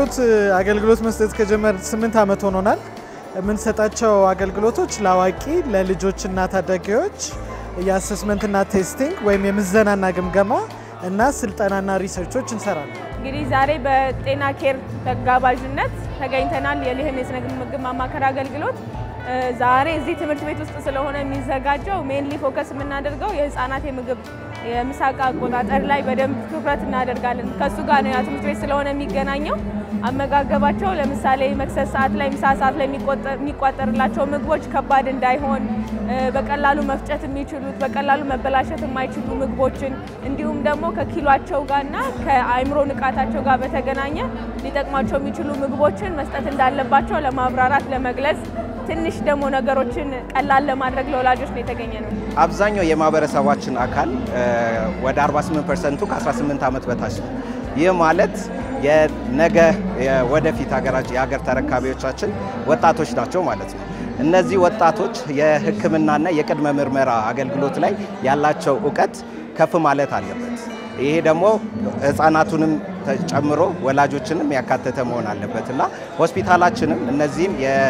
አገልግሎት መስጠት ከጀመረ 8 ዓመት ሆኖናል። የምንሰጣቸው አገልግሎቶች ለአዋቂ ለልጆችና ታዳጊዎች የአሰስመንትና ቴስቲንግ ወይም የምዘናና ግምገማ እና ስልጠናና ሪሰርቾች እንሰራለን። እንግዲህ ዛሬ በጤና ኬር ተጋባዥነት ተገኝተናል። የልህን የስነ ምግብ ማማከር አገልግሎት ዛሬ እዚህ ትምህርት ቤት ውስጥ ስለሆነ የሚዘጋጀው ሜንሊ ፎከስ የምናደርገው የህፃናት የምግብ የምሳቃ አቆጣጠር ላይ በደንብ ትኩረት እናደርጋለን። ከሱ ጋር ነው ትምህርት ቤት ስለሆነ የሚገናኘው። አመጋገባቸው ለምሳሌ መክሰስ ሰዓት ላይ ምሳ ሰዓት ላይ የሚቋጠርላቸው ምግቦች ከባድ እንዳይሆን በቀላሉ መፍጨት የሚችሉት በቀላሉ መበላሸት የማይችሉ ምግቦችን እንዲሁም ደግሞ ከኪሏቸው ጋርና ከአይምሮ ንቃታቸው ጋር በተገናኘ ሊጠቅማቸው የሚችሉ ምግቦችን መስጠት እንዳለባቸው ለማብራራት ለመግለጽ ትንሽ ደግሞ ነገሮችን ቀላል ለማድረግ ለወላጆች ነው የተገኘነው። አብዛኛው የማህበረሰባችን አካል ወደ 48% ከ18 ዓመት በታች ነው። ይህ ማለት የነገ ወደፊት የሀገር ተረካቢዎቻችን ወጣቶች ናቸው ማለት ነው። እነዚህ ወጣቶች የሕክምናና የቅድመ ምርመራ አገልግሎት ላይ ያላቸው ዕውቀት ከፍ ማለት አለበት። ይሄ ደግሞ ህፃናቱንም ጨምሮ ወላጆችንም ያካተተ መሆን አለበትና ሆስፒታላችንም እነዚህን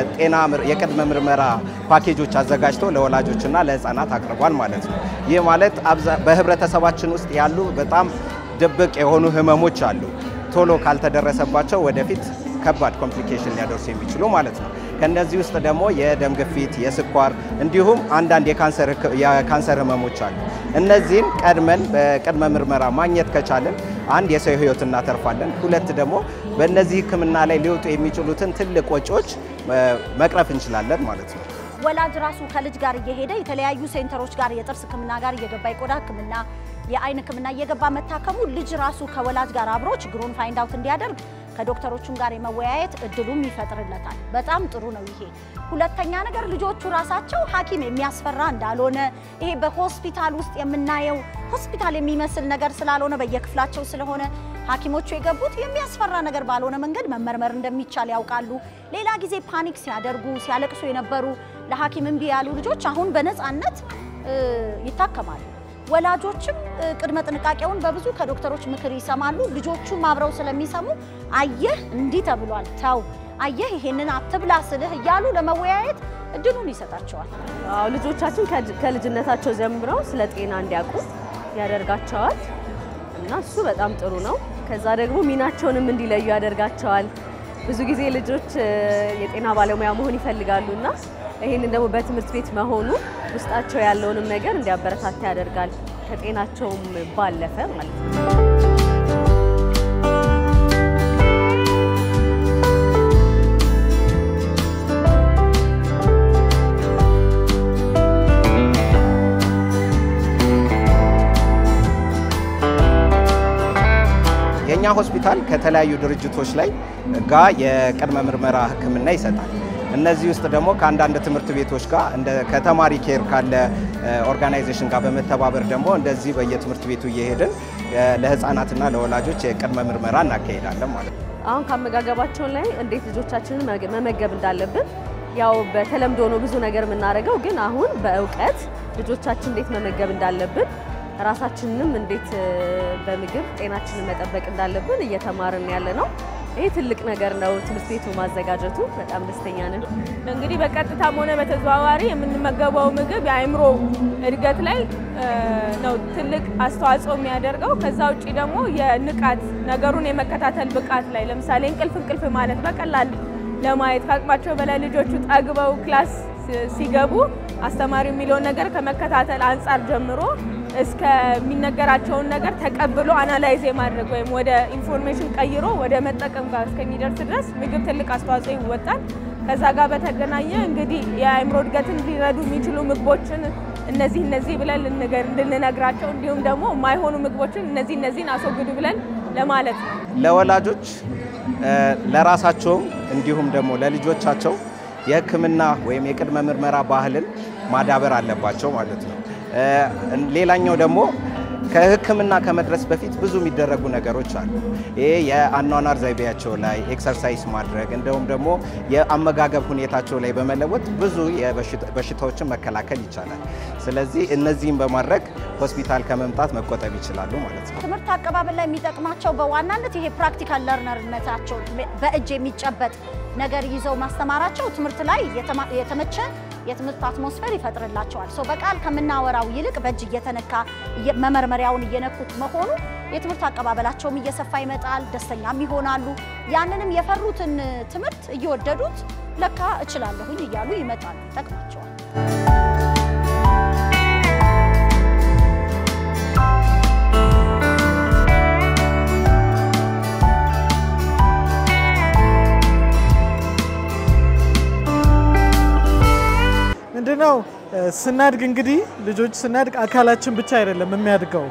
የቅድመ ምርመራ ፓኬጆች አዘጋጅቶ ለወላጆችና ለህፃናት አቅርቧል ማለት ነው። ይህ ማለት በህብረተሰባችን ውስጥ ያሉ በጣም ድብቅ የሆኑ ህመሞች አሉ። ቶሎ ካልተደረሰባቸው ወደፊት ከባድ ኮምፕሊኬሽን ሊያደርሱ የሚችሉ ማለት ነው። ከነዚህ ውስጥ ደግሞ የደም ግፊት፣ የስኳር እንዲሁም አንዳንድ የካንሰር ህመሞች አሉ። እነዚህን ቀድመን በቅድመ ምርመራ ማግኘት ከቻለን አንድ የሰው ህይወት እናተርፋለን፣ ሁለት ደግሞ በእነዚህ ህክምና ላይ ሊወጡ የሚችሉትን ትልቅ ወጪዎች መቅረፍ እንችላለን ማለት ነው። ወላጅ ራሱ ከልጅ ጋር እየሄደ የተለያዩ ሴንተሮች ጋር የጥርስ ህክምና ጋር እየገባ የቆዳ ህክምና የአይን ህክምና እየገባ መታከሙ ልጅ ራሱ ከወላጅ ጋር አብሮ ችግሩን ፋይንድ አውት እንዲያደርግ ከዶክተሮቹም ጋር የመወያየት እድሉም ይፈጥርለታል። በጣም ጥሩ ነው ይሄ። ሁለተኛ ነገር ልጆቹ ራሳቸው ሐኪም የሚያስፈራ እንዳልሆነ ይሄ በሆስፒታል ውስጥ የምናየው ሆስፒታል የሚመስል ነገር ስላልሆነ በየክፍላቸው ስለሆነ ሐኪሞቹ የገቡት የሚያስፈራ ነገር ባልሆነ መንገድ መመርመር እንደሚቻል ያውቃሉ። ሌላ ጊዜ ፓኒክ ሲያደርጉ ሲያለቅሱ የነበሩ ለሐኪም እምቢ ያሉ ልጆች አሁን በነፃነት ይታከማሉ። ወላጆችም ቅድመ ጥንቃቄውን በብዙ ከዶክተሮች ምክር ይሰማሉ። ልጆቹም አብረው ስለሚሰሙ አየህ እንዲህ ተብሏል ታው አየህ ይሄንን አትብላ ስልህ እያሉ ለመወያየት እድሉን ይሰጣቸዋል። አዎ ልጆቻችን ከልጅነታቸው ጀምረው ስለ ጤና እንዲያውቁ ያደርጋቸዋል እና እሱ በጣም ጥሩ ነው። ከዛ ደግሞ ሚናቸውንም እንዲለዩ ያደርጋቸዋል። ብዙ ጊዜ ልጆች የጤና ባለሙያ መሆን ይፈልጋሉና ይሄንን ደግሞ በትምህርት ቤት መሆኑ ውስጣቸው ያለውንም ነገር እንዲያበረታታ ያደርጋል ከጤናቸውም ባለፈ ማለት ነው። የኛ ሆስፒታል ከተለያዩ ድርጅቶች ላይ ጋር የቅድመ ምርመራ ህክምና ይሰጣል። እነዚህ ውስጥ ደግሞ ከአንዳንድ ትምህርት ቤቶች ጋር እንደ ከተማሪ ኬር ካለ ኦርጋናይዜሽን ጋር በመተባበር ደግሞ እንደዚህ በየትምህርት ቤቱ እየሄድን ለህፃናትና ለወላጆች የቅድመ ምርመራ እናካሄዳለን ማለት ነው። አሁን ከአመጋገባቸው ላይ እንዴት ልጆቻችንን መመገብ እንዳለብን ያው በተለምዶ ነው ብዙ ነገር የምናደርገው፣ ግን አሁን በእውቀት ልጆቻችን እንዴት መመገብ እንዳለብን ራሳችንንም እንዴት በምግብ ጤናችንን መጠበቅ እንዳለብን እየተማርን ያለ ነው። ይሄ ትልቅ ነገር ነው። ትምህርት ቤቱ ማዘጋጀቱ በጣም ደስተኛ ነን። እንግዲህ በቀጥታም ሆነ በተዘዋዋሪ የምንመገበው ምግብ የአይምሮ እድገት ላይ ነው ትልቅ አስተዋጽኦ የሚያደርገው። ከዛ ውጪ ደግሞ የንቃት ነገሩን የመከታተል ብቃት ላይ ለምሳሌ እንቅልፍ ማለት በቀላል ለማየት ካቅማቸው በላይ ልጆቹ ጠግበው ክላስ ሲገቡ አስተማሪው የሚለውን ነገር ከመከታተል አንፃር ጀምሮ እስከ የሚነገራቸውን ነገር ተቀብሎ አናላይዝ የማድረግ ወይም ወደ ኢንፎርሜሽን ቀይሮ ወደ መጠቀም ጋር እስከሚደርስ ድረስ ምግብ ትልቅ አስተዋጽኦ ይወጣል። ከዛ ጋር በተገናኘ እንግዲህ የአይምሮ እድገትን ሊረዱ የሚችሉ ምግቦችን እነዚህ ብለን እንድንነግራቸው እንዲሁም ደግሞ የማይሆኑ ምግቦችን እነዚህን አስወግዱ ብለን ለማለት ነው። ለወላጆች ለራሳቸውም እንዲሁም ደግሞ ለልጆቻቸው የህክምና ወይም የቅድመ ምርመራ ባህልን ማዳበር አለባቸው ማለት ነው። ሌላኛው ደግሞ ከህክምና ከመድረስ በፊት ብዙ የሚደረጉ ነገሮች አሉ። ይሄ የአኗኗር ዘይቤያቸው ላይ ኤክሰርሳይዝ ማድረግ እንደውም ደግሞ የአመጋገብ ሁኔታቸው ላይ በመለወጥ ብዙ በሽታዎችን መከላከል ይቻላል። ስለዚህ እነዚህን በማድረግ ሆስፒታል ከመምጣት መቆጠብ ይችላሉ ማለት ነው። ትምህርት አቀባበል ላይ የሚጠቅማቸው በዋናነት ይሄ ፕራክቲካል ለርነርነታቸው በእጅ የሚጨበጥ ነገር ይዘው ማስተማራቸው ትምህርት ላይ የተመቸ የትምህርት አትሞስፌር ይፈጥርላቸዋል። በቃል ከምናወራው ይልቅ በእጅ እየተነካ መመርመሪያውን እየነኩት መሆኑ የትምህርት አቀባበላቸውም እየሰፋ ይመጣል፣ ደስተኛም ይሆናሉ። ያንንም የፈሩትን ትምህርት እየወደዱት ለካ እችላለሁኝ እያሉ ይመጣሉ፣ ይጠቅማቸዋል። ምንድነው ስናድግ እንግዲህ ልጆች ስናድግ አካላችን ብቻ አይደለም የሚያድገው፣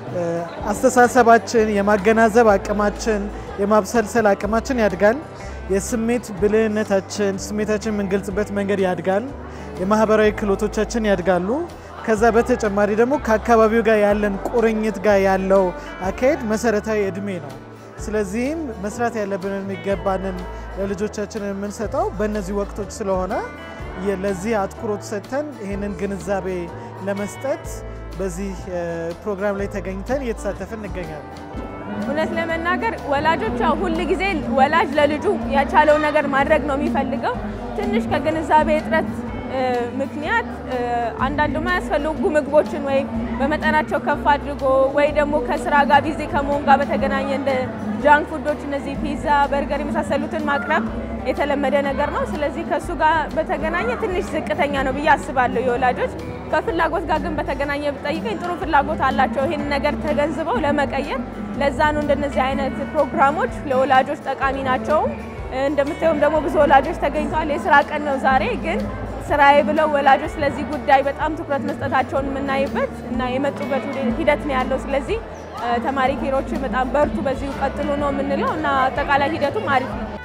አስተሳሰባችን፣ የማገናዘብ አቅማችን፣ የማብሰልሰል አቅማችን ያድጋል። የስሜት ብልህነታችን፣ ስሜታችን የምንገልጽበት መንገድ ያድጋል። የማህበራዊ ክህሎቶቻችን ያድጋሉ። ከዛ በተጨማሪ ደግሞ ከአካባቢው ጋር ያለን ቁርኝት ጋር ያለው አካሄድ መሰረታዊ እድሜ ነው። ስለዚህም መስራት ያለብንን የሚገባንን ለልጆቻችን የምንሰጠው በእነዚህ ወቅቶች ስለሆነ ለዚህ አትኩሮት ሰጥተን ይህንን ግንዛቤ ለመስጠት በዚህ ፕሮግራም ላይ ተገኝተን እየተሳተፍን እንገኛለን። እውነት ለመናገር ወላጆች ሁሉ ጊዜ ወላጅ ለልጁ ያቻለው ነገር ማድረግ ነው የሚፈልገው። ትንሽ ከግንዛቤ እጥረት ምክንያት አንዳንድ የማያስፈልጉ ምግቦችን ወይ በመጠናቸው ከፍ አድርጎ ወይ ደግሞ ከስራ ጋር ቢዚ ከመሆን ጋር በተገናኘ እንደ ጃንክ ፉዶች እነዚህ ፒዛ፣ በርገር የመሳሰሉትን ማቅረብ የተለመደ ነገር ነው። ስለዚህ ከሱ ጋር በተገናኘ ትንሽ ዝቅተኛ ነው ብዬ አስባለሁ የወላጆች። ከፍላጎት ጋር ግን በተገናኘ ብጠይቀኝ ጥሩ ፍላጎት አላቸው ይሄን ነገር ተገንዝበው ለመቀየር። ለዛ ነው እንደነዚህ አይነት ፕሮግራሞች ለወላጆች ጠቃሚ ናቸው። እንደምታዩም ደግሞ ብዙ ወላጆች ተገኝተዋል። የስራ ቀን ነው ዛሬ፣ ግን ስራዬ ብለው ወላጆች ስለዚህ ጉዳይ በጣም ትኩረት መስጠታቸውን የምናይበት እና የመጡበት ሂደት ነው ያለው። ስለዚህ ተማሪ ኬሮች በጣም በርቱ፣ በዚሁ ቀጥሉ ነው የምንለው እና አጠቃላይ ሂደቱም አሪፍ ነው።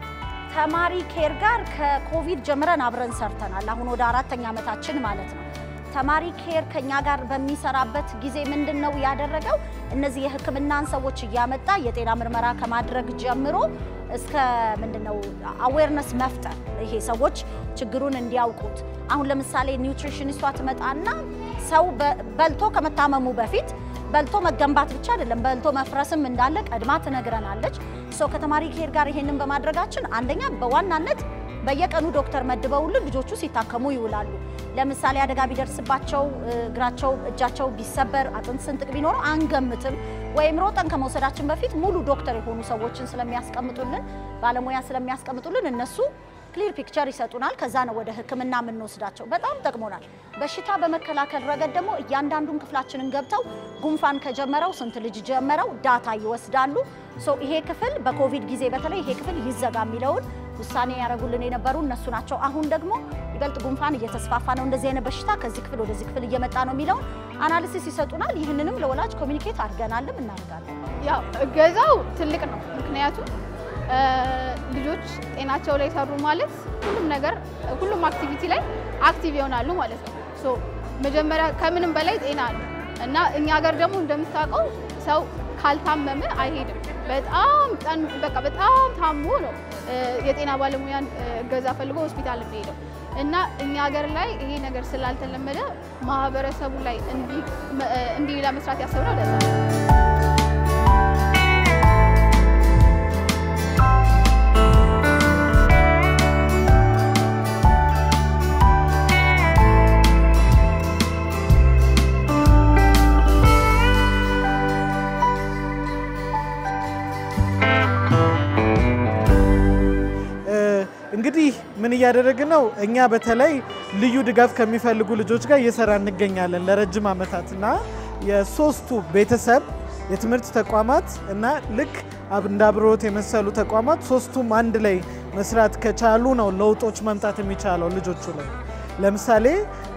ተማሪ ኬር ጋር ከኮቪድ ጀምረን አብረን ሰርተናል። አሁን ወደ 4ኛ ዓመታችን ማለት ነው። ተማሪ ኬር ከኛ ጋር በሚሰራበት ጊዜ ምንድነው ያደረገው? እነዚህ የህክምናን ሰዎች እያመጣ የጤና ምርመራ ከማድረግ ጀምሮ እስከ ምንድነው አዌርነስ መፍጠር፣ ይሄ ሰዎች ችግሩን እንዲያውቁት። አሁን ለምሳሌ ኒውትሪሽኒስቷ ትመጣና ሰው በልቶ ከመታመሙ በፊት በልቶ መገንባት ብቻ አይደለም በልቶ መፍረስም እንዳለ ቀድማ ትነግረናለች። ከተማሪ ኬር ጋር ይሄንን በማድረጋችን አንደኛ በዋናነት በየቀኑ ዶክተር መድበውልን ልጆቹ ሲታከሙ ይውላሉ። ለምሳሌ አደጋ ቢደርስባቸው እግራቸው እጃቸው ቢሰበር አጥንት ስንጥቅ ቢኖር አንገምትም፣ ወይም ሮጠን ከመውሰዳችን በፊት ሙሉ ዶክተር የሆኑ ሰዎችን ስለሚያስቀምጡልን ባለሙያ ስለሚያስቀምጡልን እነሱ ክሊር ፒክቸር ይሰጡናል። ከዛ ነው ወደ ህክምና የምንወስዳቸው። በጣም ጠቅሞናል። በሽታ በመከላከል ረገድ ደግሞ እያንዳንዱን ክፍላችንን ገብተው ጉንፋን ከጀመረው ስንት ልጅ ጀመረው ዳታ ይወስዳሉ። ይሄ ክፍል በኮቪድ ጊዜ በተለይ ይሄ ክፍል ይዘጋ የሚለውን ውሳኔ ያደረጉልን የነበሩ እነሱ ናቸው። አሁን ደግሞ ይበልጥ ጉንፋን እየተስፋፋ ነው፣ እንደዚህ አይነት በሽታ ከዚህ ክፍል ወደዚህ ክፍል እየመጣ ነው የሚለውን አናሊሲስ ይሰጡናል። ይህንንም ለወላጅ ኮሚኒኬት አድርገናልም እናደርጋለን። ያው እገዛው ትልቅ ነው። ምክንያቱም ልጆች ጤናቸው ላይ ሰሩ ማለት ሁሉም ነገር ሁሉም አክቲቪቲ ላይ አክቲቭ ይሆናሉ ማለት ነው። መጀመሪያ ከምንም በላይ ጤና ነው እና እኛ ሀገር ደግሞ እንደምታውቀው ሰው ካልታመመ አይሄድም። በጣም ታሞ ነው የጤና ባለሙያን እገዛ ፈልጎ ሆስፒታል የሚሄደው እና እኛ ሀገር ላይ ይሄ ነገር ስላልተለመደ ማህበረሰቡ ላይ እንዲህ ለመስራት ያሰብነው ለዛ ነው። እንግዲህ ምን እያደረግን ነው? እኛ በተለይ ልዩ ድጋፍ ከሚፈልጉ ልጆች ጋር እየሰራ እንገኛለን ለረጅም ዓመታትና የሶስቱ ቤተሰብ የትምህርት ተቋማት እና ልክ እንደ አብሮት የመሰሉ ተቋማት ሶስቱም አንድ ላይ መስራት ከቻሉ ነው ለውጦች መምጣት የሚቻለው ልጆቹ ላይ። ለምሳሌ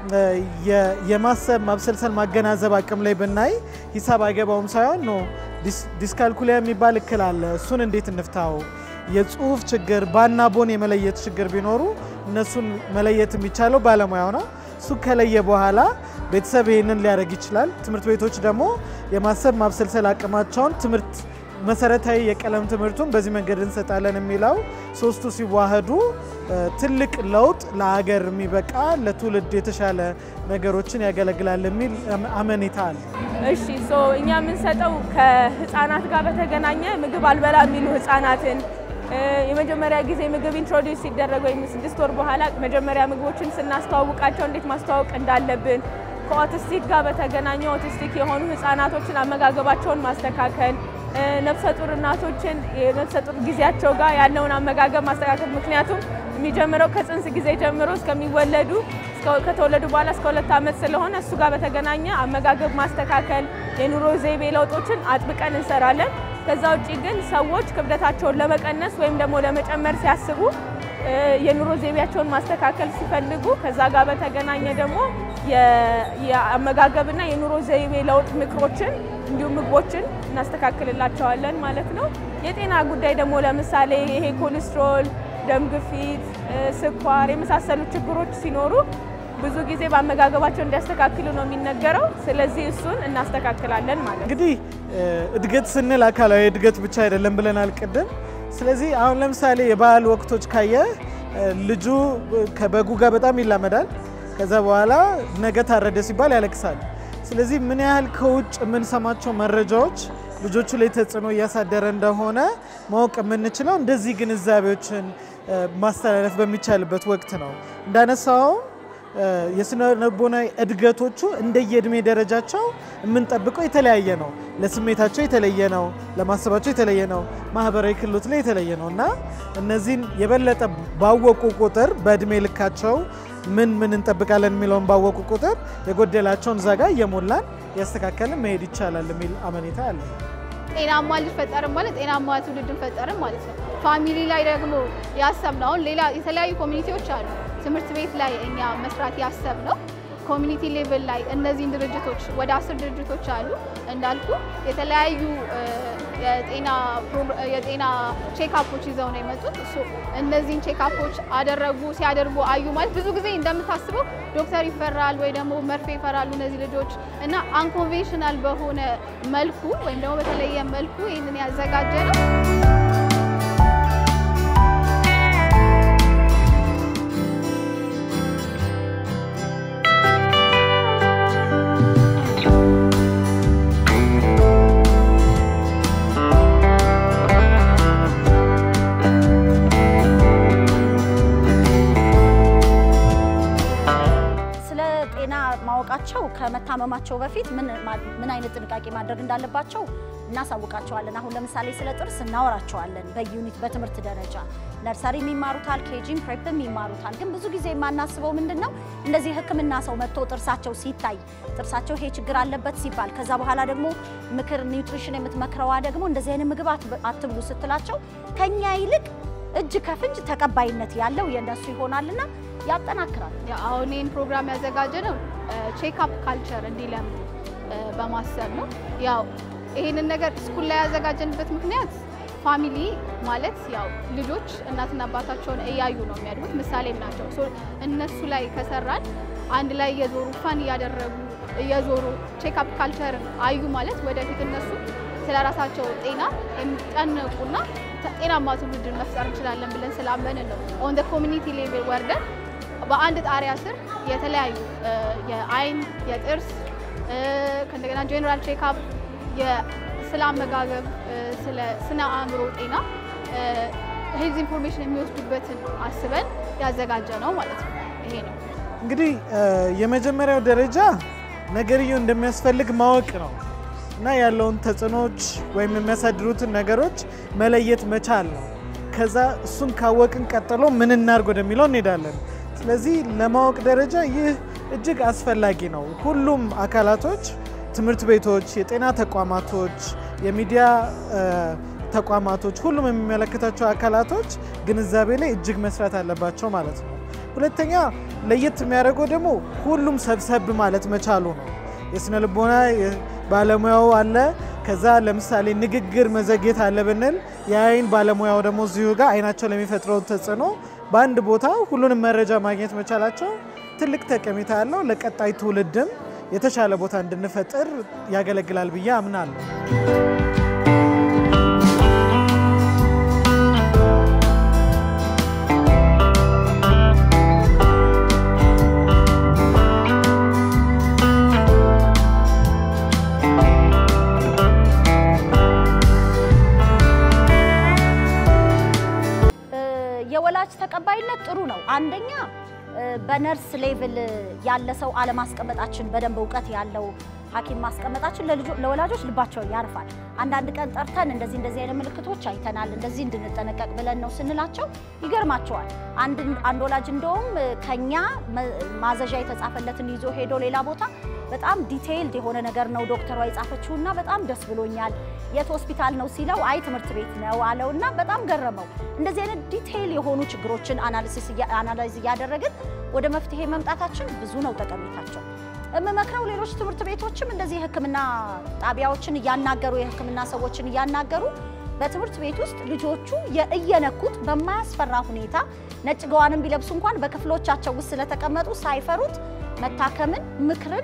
የማሰብ ማብሰልሰል ማገናዘብ አቅም ላይ ብናይ ሂሳብ አይገባውም ሳይሆን ነው ዲስካልኩሊያ የሚባል እክል አለ። እሱን እንዴት እንፍታው? የጽሁፍ ችግር ባና ቦን የመለየት ችግር ቢኖሩ እነሱን መለየት የሚቻለው ባለሙያው ነው። እሱ ከለየ በኋላ ቤተሰብ ይሄንን ሊያደርግ ይችላል። ትምህርት ቤቶች ደግሞ የማሰብ ማብሰልሰል አቅማቸውን ትምህርት መሰረታዊ የቀለም ትምህርቱን በዚህ መንገድ እንሰጣለን የሚለው ሶስቱ ሲዋሃዱ ትልቅ ለውጥ ለሀገር የሚበቃ ለትውልድ የተሻለ ነገሮችን ያገለግላል የሚል አመኔታ አለ። እሺ እኛ የምንሰጠው ከህፃናት ጋር በተገናኘ ምግብ አልበላ የሚሉ ህፃናትን የመጀመሪያ ጊዜ ምግብ ኢንትሮዲዩስ ሲደረግ ወይም 6 ወር በኋላ መጀመሪያ ምግቦችን ስናስተዋውቃቸው እንዴት ማስተዋወቅ እንዳለብን ከኦቲስቲክ ጋር በተገናኘ ኦቲስቲክ የሆኑ ህፃናቶችን አመጋገባቸውን ማስተካከል ነፍሰ ጡር እናቶችን የነፍሰ ጡር ጊዜያቸው ጋር ያለውን አመጋገብ ማስተካከል ምክንያቱም የሚጀምረው ከጽንስ ጊዜ ጀምሮ እስከሚወለዱ ከተወለዱ በኋላ እስከ 2 ዓመት ስለሆነ እሱ ጋር በተገናኘ አመጋገብ ማስተካከል የኑሮ ዘይቤ ለውጦችን አጥብቀን እንሰራለን። ከዛ ውጪ ግን ሰዎች ክብደታቸውን ለመቀነስ ወይም ደግሞ ለመጨመር ሲያስቡ የኑሮ ዘይቤያቸውን ማስተካከል ሲፈልጉ ከዛ ጋር በተገናኘ ደግሞ የአመጋገብና የኑሮ ዘይቤ ለውጥ ምክሮችን እንዲሁም ምግቦችን እናስተካክልላቸዋለን ማለት ነው። የጤና ጉዳይ ደግሞ ለምሳሌ ይሄ ኮሌስትሮል፣ ደም ግፊት፣ ስኳር የመሳሰሉ ችግሮች ሲኖሩ ብዙ ጊዜ በአመጋገባቸው እንዲያስተካክሉ ነው የሚነገረው። ስለዚህ እሱን እናስተካክላለን ማለት ነው። እንግዲህ እድገት ስንል አካላዊ እድገት ብቻ አይደለም ብለናል ቅድም። ስለዚህ አሁን ለምሳሌ የበዓል ወቅቶች ካየ ልጁ ከበጉ ጋር በጣም ይላመዳል። ከዛ በኋላ ነገ ታረደ ሲባል ያለቅሳል። ስለዚህ ምን ያህል ከውጭ የምንሰማቸው መረጃዎች ልጆቹ ላይ ተጽዕኖ እያሳደረ እንደሆነ ማወቅ የምንችለው እንደዚህ ግንዛቤዎችን ማስተላለፍ በሚቻልበት ወቅት ነው። እንዳነሳው የስነ ልቦናዊ እድገቶቹ እንደየእድሜ ደረጃቸው የምንጠብቀው የተለያየ ነው። ለስሜታቸው የተለየ ነው፣ ለማሰባቸው የተለየ ነው፣ ማህበራዊ ክህሎት ላይ የተለየ ነው እና እነዚህን የበለጠ ባወቁ ቁጥር በእድሜ ልካቸው ምን እንጠብቃለን የሚለውን ባወቁ ቁጥር የጎደላቸውን ዛጋ እየሞላን ያስተካከልን መሄድ ይቻላል የሚል አመኔታ አለ። ጤናማ ልጅ ፈጠርን ማለት ጤናማ ትውልድን ፈጠርን ማለት ነው። ፋሚሊ ላይ ደግሞ ያሰብነው ሌላ የተለያዩ ኮሚኒቲዎች አሉ። ትምህርት ቤት ላይ እኛ መስራት ያሰብነው ኮሚኒቲ ሌቭል ላይ እነዚህን ድርጅቶች ወደ 10 ድርጅቶች አሉ እንዳልኩ የተለያዩ የጤና ቼክአፖች ይዘው ነው የመጡት። እነዚህን ቼክአፖች ሲያደርጉ አዩ ማለት ብዙ ጊዜ እንደምታስበው ዶክተር ይፈራል ወይ ደግሞ መርፌ ይፈራሉ እነዚህ ልጆች እና አንኮንቬንሽናል በሆነ መልኩ ወይም ደግሞ በተለየ መልኩ ይህንን ያዘጋጀ ነው። ከመታመማቸው በፊት ምን አይነት ጥንቃቄ ማድረግ እንዳለባቸው እናሳውቃቸዋለን። አሁን ለምሳሌ ስለ ጥርስ እናወራቸዋለን በዩኒት በትምህርት ደረጃ ነርሰሪ የሚማሩታል፣ ኬጂም ፕሬፕም የሚማሩታል። ግን ብዙ ጊዜ የማናስበው ምንድነው እንደዚህ ህክምና ሰው መጥቶ ጥርሳቸው ሲታይ ጥርሳቸው ይሄ ችግር አለበት ሲባል ከዛ በኋላ ደግሞ ምክር ኒውትሪሽን የምትመክረዋ ደግሞ እንደዚህ አይነት ምግብ አትብሉ ስትላቸው ከኛ ይልቅ እጅ ከፍንጅ ተቀባይነት ያለው የነሱ ይሆናልና ያጠናክራል። አሁን ይሄን ፕሮግራም ያዘጋጀነው ቼክአፕ ካልቸር እንዲለምዱ በማሰብ ነው። ያው ይሄንን ነገር ስኩል ላይ ያዘጋጀንበት ምክንያት ፋሚሊ ማለት ያው ልጆች እናትና አባታቸውን እያዩ ነው የሚያድጉት፣ ምሳሌም ናቸው። እነሱ ላይ ከሰራን አንድ ላይ የዞሩ ፋን ያደረጉ የዞሩ ቼክአፕ ካልቸር አዩ ማለት ወደፊት እነሱ ስለራሳቸው ጤና የሚጠነቁና ጤናማ ትውልድን መፍጠር እንችላለን ብለን ስላመንን ነው ኦን ዘ ኮሚኒቲ ሌቭል ወርደን በአንድ ጣሪያ ስር የተለያዩ የአይን የጥርስ ከእንደገና ጄነራል ቼክአፕ ስለ አመጋገብ ስለ ስነ አእምሮ ጤና ሄልዝ ኢንፎርሜሽን የሚወስዱበትን አስበን ያዘጋጀ ነው ማለት ነው። ይሄ ነው እንግዲህ የመጀመሪያው ደረጃ ነገርየው እንደሚያስፈልግ ማወቅ ነው እና ያለውን ተጽዕኖች ወይም የሚያሳድሩትን ነገሮች መለየት መቻል ነው። ከዛ እሱን ካወቅን ቀጥሎ ምን እናርግ ወደሚለው እንሄዳለን። ስለዚህ ለማወቅ ደረጃ ይህ እጅግ አስፈላጊ ነው። ሁሉም አካላቶች ትምህርት ቤቶች፣ የጤና ተቋማቶች፣ የሚዲያ ተቋማቶች፣ ሁሉም የሚመለከታቸው አካላቶች ግንዛቤ ላይ እጅግ መስራት አለባቸው ማለት ነው። ሁለተኛ ለየት የሚያደርገው ደግሞ ሁሉም ሰብሰብ ማለት መቻሉ ነው። የስነ ልቦና ባለሙያው አለ፣ ከዛ ለምሳሌ ንግግር መዘግየት አለ ብንል የአይን ባለሙያው ደግሞ እዚሁ ጋር አይናቸው ለሚፈጥረው ተጽዕኖ በአንድ ቦታ ሁሉንም መረጃ ማግኘት መቻላቸው ትልቅ ጠቀሜታ አለው። ለቀጣይ ትውልድም የተሻለ ቦታ እንድንፈጥር ያገለግላል ብዬ አምናለሁ። የወላጅ ተቀባይነት ጥሩ ነው። አንደኛ በነርስ ሌቭል ያለ ሰው አለማስቀመጣችን በደንብ እውቀት ያለው ሐኪም ማስቀመጣችን ለወላጆች ልባቸው ያርፋል። አንዳንድ ቀን ጠርተን እንደዚህ አይነት ምልክቶች አይተናል እንደዚህ እንድንጠነቀቅ ብለን ነው ስንላቸው ይገርማቸዋል። አንድ ወላጅ እንደውም ከኛ ማዘዣ የተጻፈለትን ይዞ ሄዶ ሌላ ቦታ በጣም ዲቴይልድ የሆነ ነገር ነው ዶክተሯ የጻፈችውና በጣም ደስ ብሎኛል። የት ሆስፒታል ነው ሲለው አይ ትምህርት ቤት ነው አለውና በጣም ገረመው። እንደዚህ አይነት ዲቴይል የሆኑ ችግሮችን አናላይዝ ያደረግን ወደ መፍትሄ መምጣታችን ብዙ ነው ጠቀሜታቸው። እመመክረው ሌሎች ትምህርት ቤቶችም እንደዚህ የሕክምና ጣቢያዎችን ያናገሩ የሕክምና ሰዎችን ያናገሩ በትምህርት ቤት ውስጥ ልጆቹ የእየነኩት በማያስፈራ ሁኔታ ነጭ ገዋንም ቢለብሱ እንኳን በክፍሎቻቸው ውስጥ ስለተቀመጡ ሳይፈሩት መታከምን ምክርን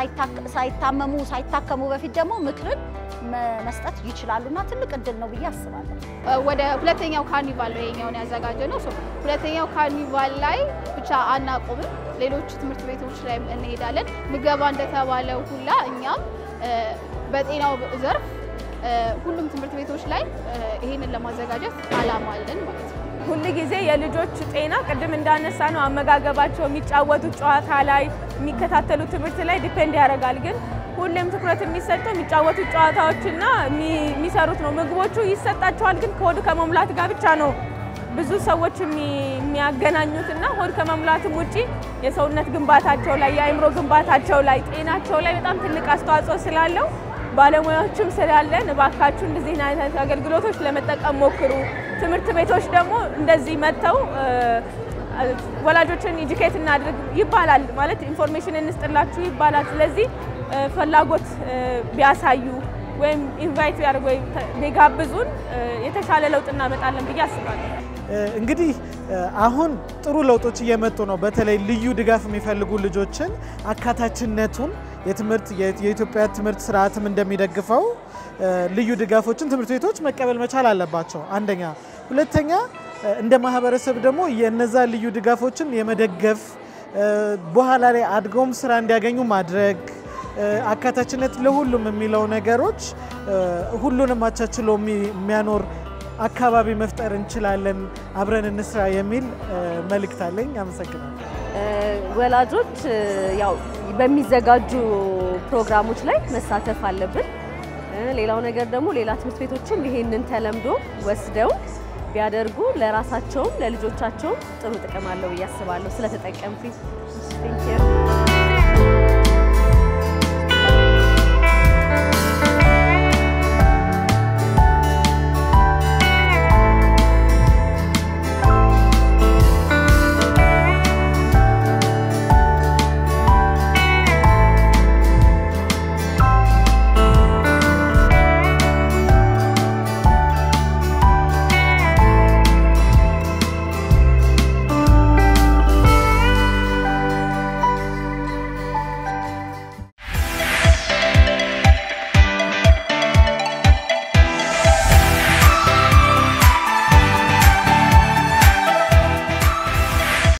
ሳይታከሙ በፊት ደግሞ ምክርን መስጠት ይችላሉና ትልቅ እድል ነው ብዬ አስባለሁ። ወደ ሁለተኛው ካርኒቫል ነው የኛውን ያዘጋጀነው። ሁለተኛው ካርኒቫል ላይ ብቻ አናቆምም፣ ሌሎች ትምህርት ቤቶች ላይ እንሄዳለን። ምገባ እንደተባለው ሁላ እኛም በጤናው ዘርፍ ሁሉም ትምህርት ቤቶች ላይ ይሄንን ለማዘጋጀት አላማ አለን ማለት ነው። ሁሉ ጊዜ የልጆች ጤና ቅድም እንዳነሳ ነው አመጋገባቸው የሚጫወቱት ጨዋታ ላይ የሚከታተሉት ትምህርት ላይ ዲፔንድ ያደርጋል። ግን ሁሌም ትኩረት የሚሰጠው የሚጫወቱት ጨዋታዎችና የሚሰሩት ነው። ምግቦቹ ይሰጣቸዋል፣ ግን ከሆድ ከመሙላት ጋር ብቻ ነው ብዙ ሰዎች የሚያገናኙትና ሆድ ከመሙላትም ውጪ የሰውነት ግንባታቸው ላይ የአእምሮ ግንባታቸው ላይ ጤናቸው ላይ በጣም ትልቅ አስተዋጽኦ ስላለው ባለሙያዎችም ስላለን እባካችሁ እንደዚህ አይነት አገልግሎቶች ለመጠቀም ሞክሩ። ትምህርት ቤቶች ደግሞ እንደዚህ መተው ወላጆችን ኤጁኬት እናድርግ ይባላል ማለት ኢንፎርሜሽን እንስጥላችሁ ይባላል። ስለዚህ ፍላጎት ቢያሳዩ ወይም ኢንቫይት ያርጉ ወይ ቢጋብዙን የተሻለ ለውጥ እናመጣለን ብዬ አስባለሁ። እንግዲህ አሁን ጥሩ ለውጦች እየመጡ ነው። በተለይ ልዩ ድጋፍ የሚፈልጉ ልጆችን አካታችነቱን የኢትዮጵያ ትምህርት ስርዓትም እንደሚደግፈው ልዩ ድጋፎችን ትምህርት ቤቶች መቀበል መቻል አለባቸው። አንደኛ፣ ሁለተኛ እንደ ማህበረሰብ ደግሞ የነዛ ልዩ ድጋፎችን የመደገፍ በኋላ ላይ አድገውም ስራ እንዲያገኙ ማድረግ አካታችነት ለሁሉም የሚለው ነገሮች ሁሉንም አቻችሎ የሚያኖር አካባቢ መፍጠር እንችላለን፣ አብረን እንስራ የሚል መልእክት አለኝ። አመሰግናለሁ። ወላጆች ያው በሚዘጋጁ ፕሮግራሞች ላይ መሳተፍ አለብን። ሌላው ነገር ደግሞ ሌላ ትምህርት ቤቶችም ይሄንን ተለምዶ ወስደው ቢያደርጉ ለራሳቸውም ለልጆቻቸውም ጥሩ ጥቅም አለው ብዬ አስባለሁ። ስለተጠቀምኩኝ